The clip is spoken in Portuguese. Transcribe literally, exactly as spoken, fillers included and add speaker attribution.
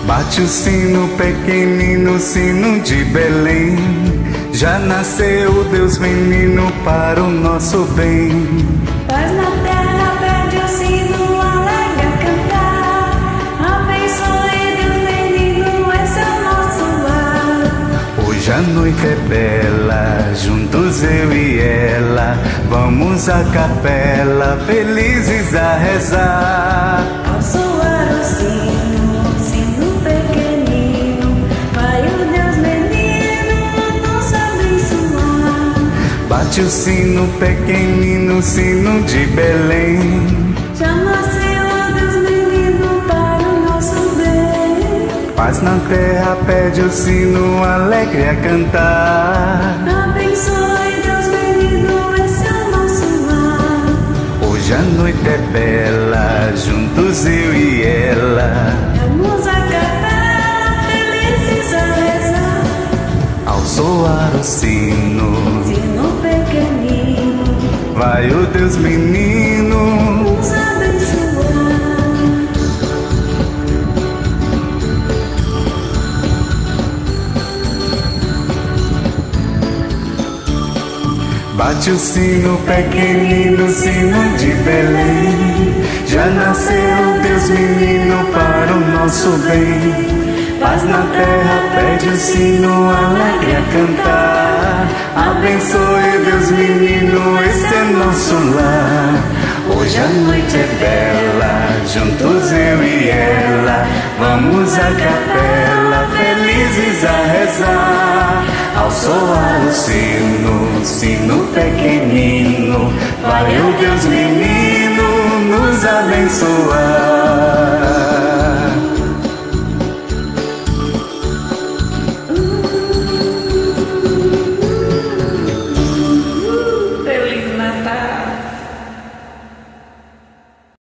Speaker 1: Bate o sino pequenino, sino de Belém. Já nasceu Deus menino para o nosso bem.
Speaker 2: Paz na terra, pede o sino, alegre a cantar. Abençoe Deus menino, esse é o nosso lar.
Speaker 1: Hoje a noite é bela, juntos eu e ela, vamos à capela, felizes a rezar.
Speaker 2: Ao soar o sino, sino pequenino, vai o Deus menino nos abençoar.
Speaker 1: Bate o sino pequenino, sino de Belém.
Speaker 2: Já nasceu Deus menino para o nosso bem.
Speaker 1: Paz na terra, pede o sino, alegre a cantar.
Speaker 2: Abençoe Deus menino, esse é o nosso lar.
Speaker 1: Hoje a noite é bela, juntos eu e ela,
Speaker 2: Vamos à capela, felizes a rezar.
Speaker 1: ao soar o sino,
Speaker 2: Sino pequenino,
Speaker 1: vai o Deus menino.
Speaker 2: nos abençoar.
Speaker 1: Bate o sino pequenino, sino de Belém. Já nasceu Deus menino para o nosso bem. Paz na terra, pede o sino, alegre a cantar. Abençoe Deus menino, este é nosso lar. Hoje a noite é bela, juntos eu e ela, vamos à capela, felizes a rezar. Ao soar o sino, sino pequenino, vai o Deus menino nos abençoar.